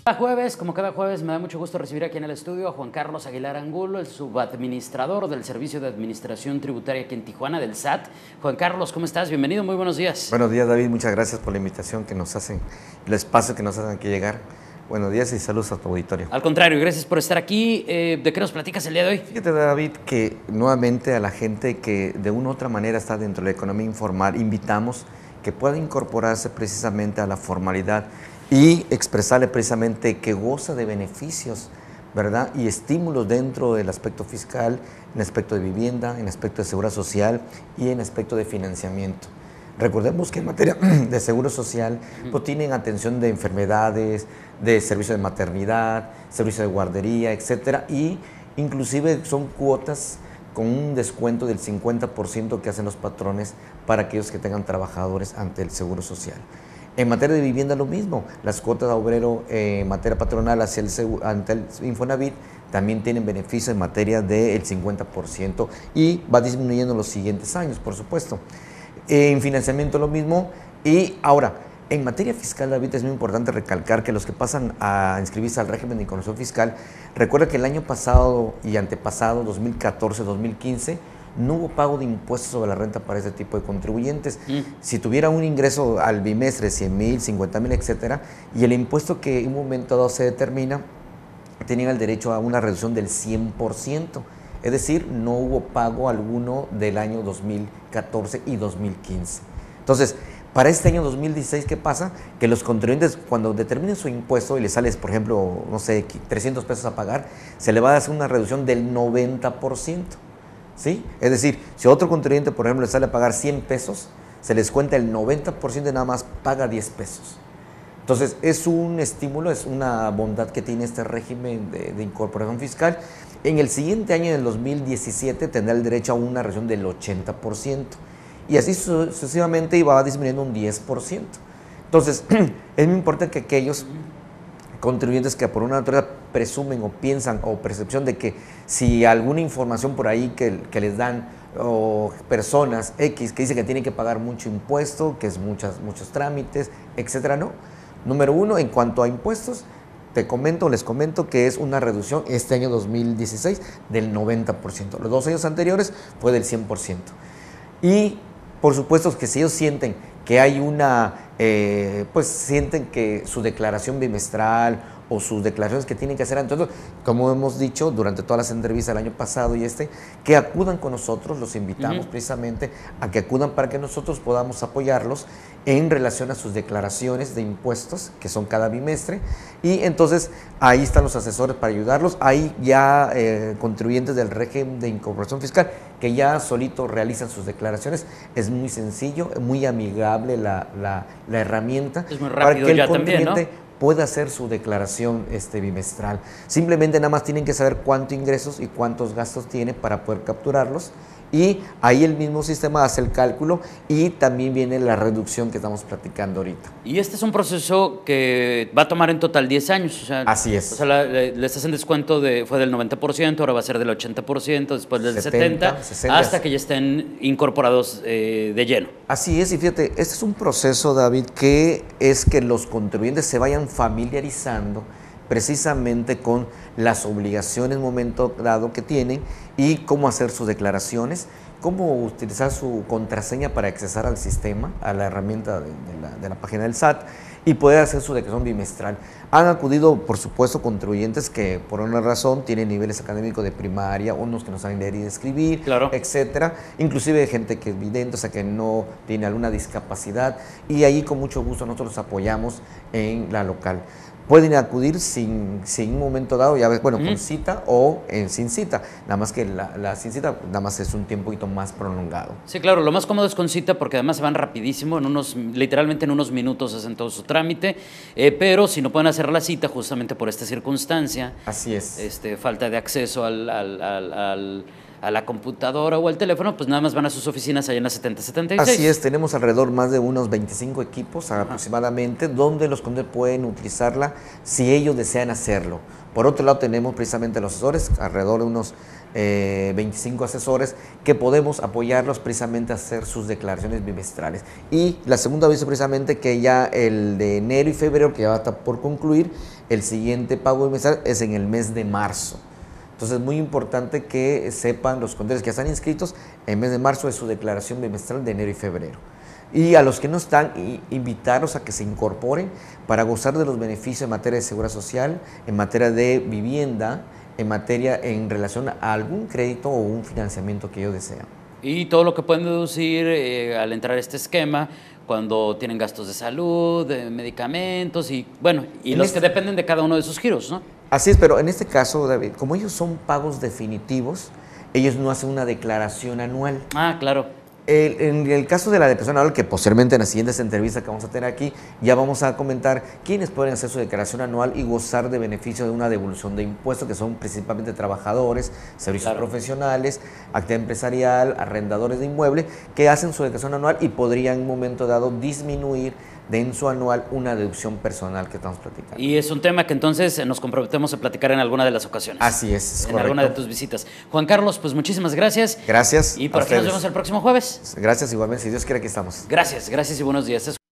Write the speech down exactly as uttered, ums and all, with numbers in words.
Cada jueves, como cada jueves, me da mucho gusto recibir aquí en el estudio a Juan Carlos Aguilar Angulo, el subadministrador del Servicio de Administración Tributaria aquí en Tijuana, del S A T. Juan Carlos, ¿cómo estás? Bienvenido, muy buenos días. Buenos días, David, muchas gracias por la invitación que nos hacen, el espacio que nos hacen aquí llegar. Buenos días y saludos a tu auditorio. Al contrario, gracias por estar aquí. Eh, ¿De qué nos platicas el día de hoy? Fíjate, David, que nuevamente a la gente que de una u otra manera está dentro de la economía informal, invitamos que pueda incorporarse precisamente a la formalidad y expresarle precisamente que goza de beneficios, ¿verdad? Y estímulos dentro del aspecto fiscal, en el aspecto de vivienda, en el aspecto de seguridad social y en el aspecto de financiamiento. Recordemos que en materia de seguro social pues, tienen atención de enfermedades, de servicio de maternidad, servicio de guardería, etcétera, y inclusive son cuotas con un descuento del cincuenta por ciento que hacen los patrones para aquellos que tengan trabajadores ante el seguro social. En materia de vivienda lo mismo, las cuotas de obrero eh, en materia patronal hacia el seguro, ante el Infonavit también tienen beneficios en materia del cincuenta por ciento y va disminuyendo en los siguientes años, por supuesto. En financiamiento lo mismo. Y ahora, en materia fiscal, David, es muy importante recalcar que los que pasan a inscribirse al régimen de incorporación fiscal, recuerda que el año pasado y antepasado, dos mil catorce, dos mil quince, no hubo pago de impuestos sobre la renta para ese tipo de contribuyentes. Mm. Si tuviera un ingreso al bimestre, cien mil, cincuenta mil, etcétera, y el impuesto que en un momento dado se determina, tenían el derecho a una reducción del cien por ciento. Es decir, no hubo pago alguno del año dos mil catorce y dos mil quince. Entonces, para este año dos mil dieciséis, ¿qué pasa? Que los contribuyentes, cuando determinen su impuesto y les sale, por ejemplo, no sé, trescientos pesos a pagar, se le va a hacer una reducción del noventa por ciento. ¿Sí? Es decir, si a otro contribuyente, por ejemplo, le sale a pagar cien pesos, se les cuenta el noventa por ciento y nada más paga diez pesos. Entonces, es un estímulo, es una bondad que tiene este régimen de, de incorporación fiscal. En el siguiente año, en el dos mil diecisiete, tendrá el derecho a una reducción del ochenta por ciento. Y así sucesivamente iba disminuyendo un diez por ciento. Entonces, es muy importante que aquellos contribuyentes que por una naturaleza presumen o piensan o percepción de que si alguna información por ahí que, que les dan o personas X que dicen que tienen que pagar mucho impuesto, que es muchas, muchos trámites, etcétera, no. Número uno, en cuanto a impuestos, te comento, les comento que es una reducción este año dos mil dieciséis del noventa por ciento. Los dos años anteriores fue del cien por ciento. Y por supuesto que si ellos sienten que hay una, eh, pues sienten que su declaración bimestral o sus declaraciones que tienen que hacer, entonces, como hemos dicho durante todas las entrevistas del año pasado y este, que acudan con nosotros, los invitamos uh-huh. precisamente a que acudan para que nosotros podamos apoyarlos en relación a sus declaraciones de impuestos, que son cada bimestre, y entonces ahí están los asesores para ayudarlos, hay ya eh, contribuyentes del régimen de incorporación fiscal que ya solito realizan sus declaraciones, es muy sencillo, muy amigable la, la, la herramienta, es muy rápido para que el ya contribuyente también, ¿no? puede hacer su declaración este, bimestral. Simplemente nada más tienen que saber cuántos ingresos y cuántos gastos tiene para poder capturarlos, y ahí el mismo sistema hace el cálculo y también viene la reducción que estamos platicando ahorita. Y este es un proceso que va a tomar en total diez años. O sea, así es. O sea, la, les hacen descuento, de, fue del noventa por ciento, ahora va a ser del ochenta por ciento, después del setenta por ciento, sesenta, hasta que ya estén incorporados eh, de lleno. Así es, y fíjate, este es un proceso, David, que es que los contribuyentes se vayan familiarizando precisamente con las obligaciones en un momento dado que tienen y cómo hacer sus declaraciones, cómo utilizar su contraseña para accesar al sistema, a la herramienta de, de, la, de la página del S A T y poder hacer su declaración bimestral. Han acudido, por supuesto, contribuyentes que por una razón tienen niveles académicos de primaria, unos que no saben leer y escribir, claro. etcétera. Inclusive gente que es vidente, o sea, que no tiene alguna discapacidad, y ahí con mucho gusto nosotros los apoyamos en la local. Pueden acudir sin, sin un momento dado, ya ves, bueno, con cita o eh, sin cita, nada más que la, la sin cita nada más es un tiempo más prolongado. Sí, claro, lo más cómodo es con cita porque además se van rapidísimo, en unos, literalmente en unos minutos hacen todo su trámite, eh, pero si no pueden hacer la cita justamente por esta circunstancia, así es, este, falta de acceso al, al, al, al a la computadora o al teléfono, pues nada más van a sus oficinas allá en la setenta setenta y seis. Así es, tenemos alrededor más de unos veinticinco equipos Ajá. aproximadamente, donde los conductores pueden utilizarla si ellos desean hacerlo. Por otro lado, tenemos precisamente los asesores, alrededor de unos eh, veinticinco asesores que podemos apoyarlos precisamente a hacer sus declaraciones bimestrales. Y la segunda vez precisamente que ya el de enero y febrero, que ya va a estar por concluir, el siguiente pago bimestral es en el mes de marzo. Entonces es muy importante que sepan los contadores que ya están inscritos, el mes de marzo es su declaración bimestral de enero y febrero. Y a los que no están, invitarlos a que se incorporen para gozar de los beneficios en materia de seguridad social, en materia de vivienda, en materia en relación a algún crédito o un financiamiento que ellos desean. Y todo lo que pueden deducir eh, al entrar a este esquema, cuando tienen gastos de salud, de medicamentos y bueno, y en los este... que dependen de cada uno de sus giros, ¿no? Así es, pero en este caso, David, como ellos son pagos definitivos, ellos no hacen una declaración anual. Ah, claro. El, en el caso de la declaración anual, que posteriormente en las siguientes entrevistas que vamos a tener aquí, ya vamos a comentar quiénes pueden hacer su declaración anual y gozar de beneficio de una devolución de impuestos, que son principalmente trabajadores, servicios claro. profesionales, actividad empresarial, arrendadores de inmueble, que hacen su declaración anual y podrían en un momento dado disminuir de en su anual una deducción personal que estamos platicando. Y es un tema que entonces nos comprometemos a platicar en alguna de las ocasiones. Así es, es En correcto. alguna de tus visitas. Juan Carlos, pues muchísimas gracias. Gracias. Y por aquí nos vemos el próximo jueves. Gracias igualmente, si Dios quiere, aquí estamos. Gracias, gracias y buenos días.